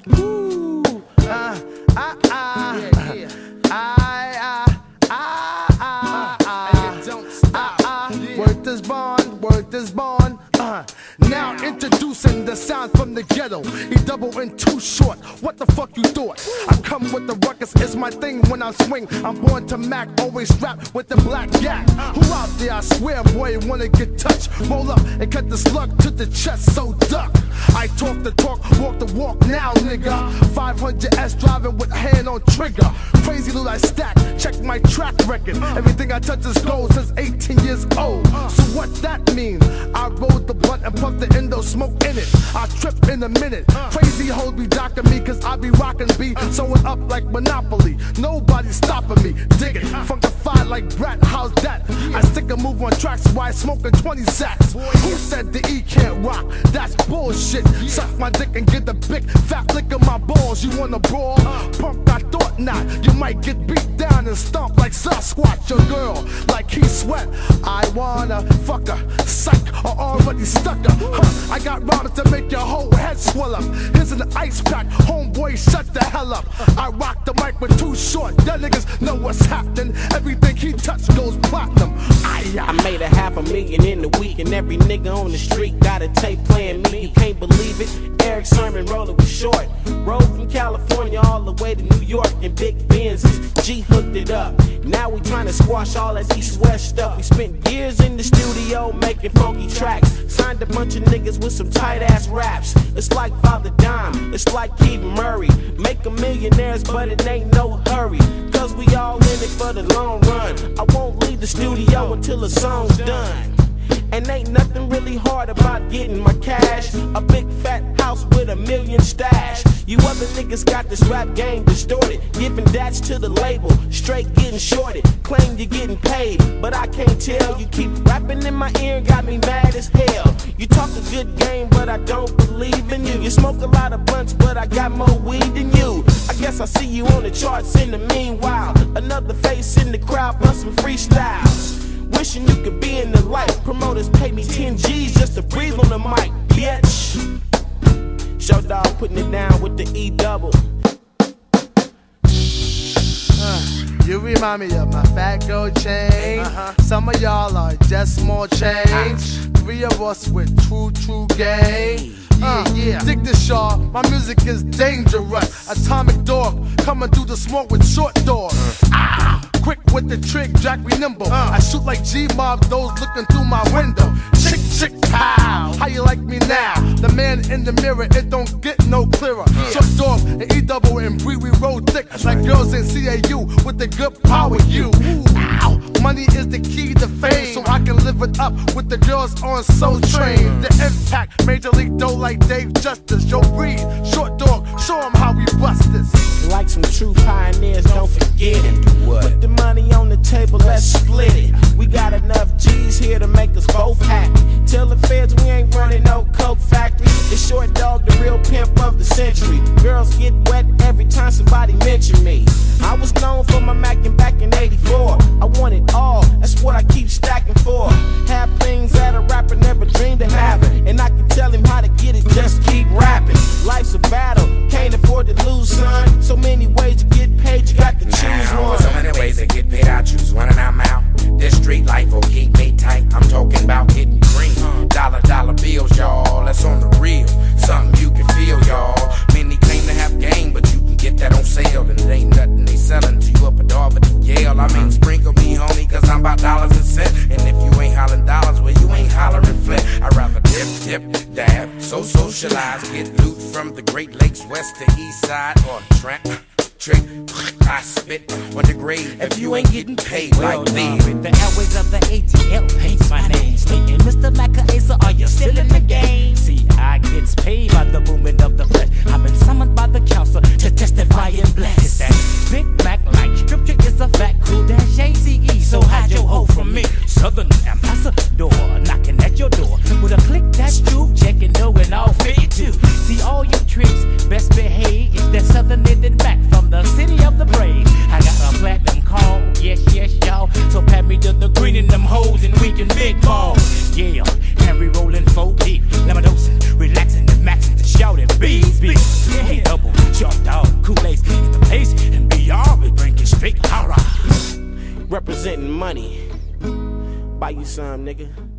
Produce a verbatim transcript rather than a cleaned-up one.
Ooh, uh, ah, ah, yeah, yeah. I, I, I, I, I, I, don't stop. I, I, word is born, word is born. Uh, now introducing the sound from the ghetto. He double in too short. What the fuck you thought? I come with the ruckus, it's my thing when I swing. I'm born to Mac, always strapped with the black yak. Who out there? I swear, boy, wanna get touched. Roll up and cut the slug to the chest, so duck. I talk the talk, walk the walk now, nigga. five hundred S driving with hand on trigger. Crazy loot I stack, check my track record. Everything I touch is gold since eighteen years old. So what that mean? I rolled the blunt and puffed the endo, smoke in it. I trip in a minute. Crazy hoes be docking me cause I be rockin' B, sewing up like Monopoly. Nobody stopping me, dig it. Funkified like Brat, how's that? I stick a move on tracks while I smoking twenty sacks. Who said the E can't rock? That's bullshit. Suck my dick and get the big fat lick of my balls. You wanna brawl? Punk, I thought not. You might get beat down and stomp like Sasquatch. Your girl, like he sweat. I wanna fuck her, psych, or already stuck her. Huh, I got rounds to make your whole head swell up. Here's an ice pack, homeboy, shut the hell up. I rock the mic with Too Short. Y'all niggas know what's happening. Everything he touch goes platinum. I, I made a half a million in a week, and every nigga on the street got a tape playing me. You can't believe it. Eric Sermon rolling with Short. Rode from California all the way to New York in big Benzes. G hooked it up. Now we trying to squash all that East-West stuff. We spent years in the studio making funky tracks. Signed a bunch of niggas with some tight-ass raps. It's like Father Dime, it's like Keith Murray. Make a millionaires, but it ain't no hurry. Cause we all in it for the long run. I won't leave the studio until the song's done. And ain't nothing really hard about getting my cash. A big fat house with a million stash. You other niggas got this rap game distorted, giving dats to the label, straight getting shorted. Claim you're getting paid, but I can't tell. You keep rapping in my ear and got me mad as hell. You talk a good game, but I don't believe in you. You smoke a lot of blunts, but I got more weed than you. I guess I see you on the charts in the meanwhile. Another face in the crowd busting freestyles. Wishing you could be in the light. Promoters pay me ten G's just to breathe on the mic, bitch. Show dog putting it down with the E double. Uh, you remind me of my fat gold chain. Uh-huh. Some of y'all are just small change. Three of us with true, true game. Uh, yeah, dig this, y'all. My music is dangerous. Atomic dog coming through the smoke with short doors. Ah, quick with the trick, Jack be nimble. I shoot like G-Mob, those looking through my window. Chick, chick, pow. How you like me now? The man in the mirror, it don't get no clearer. Short dog and E double and Bree, we roll thick like girls in C A U with the good power. You, ow. Money is the key to fame, so I can live it up with the girls on Soul Train. The impact, Major League dough like Dave Justice. Yo, Breed, Short Dog, show them how we bust this. Like some true pioneers, don't forget it. Put the money on the table, let's split it. We got enough G's here to make us both happy. Tell the feds we ain't running no coke factory. It's Short Dog, the real pimp of the century. Girls get wet every time somebody mention me. I was known for my Mackin' back in eighty-four. I want it all, that's what I keep stacking for. Have things that a rapper never dreamed of having, and I can tell him how to get it, just keep rapping. Life's a battle, can't afford to lose, son. So many ways to get paid, you got to choose now, one. So many ways to get paid, I choose one and I'm out. This street life will keep me tight. I'm talking about getting green. Dollar, dollar bills, y'all, that's on the real. Something you can feel, y'all. Many claim to have game, but you can get that on sale. And it ain't nothing they selling to you up a door but the Yale. I mean, sprinkle me, homie, cause I'm about dollars and cents. And if you ain't hollering dollars, well, you ain't hollering flint. I'd rather dip, dip, dab, so socialize. Get loot from the Great Lakes, west to east side, or trap. Trick, I spit on the grave if you ain't getting paid well, like me. The airways of the A T L paints my name. Stating, Mister Macca Asa, are you still in the game? See, I gets paid by the movement of the flesh. I've been summoned by the council to testify and bless. That Big Mac like scripture is a fact. Cool dash A C E, so hide your hoe from me. Southern ambassador knocking at your door with a click that's true, checking no and all fit too. See all you tricks, best behave. It's that Southern knitted Mac from the city of the brave. I got a platinum call, yes, yes, y'all. So pat me to the green in them hoes and we can big ball. Yeah, Henry rolling four deep, lemon dosing, relaxing and maxing. Short dog, Kool-Aid's in the place, and beyond we bringing straight horror. Representing money. Buy you some, nigga.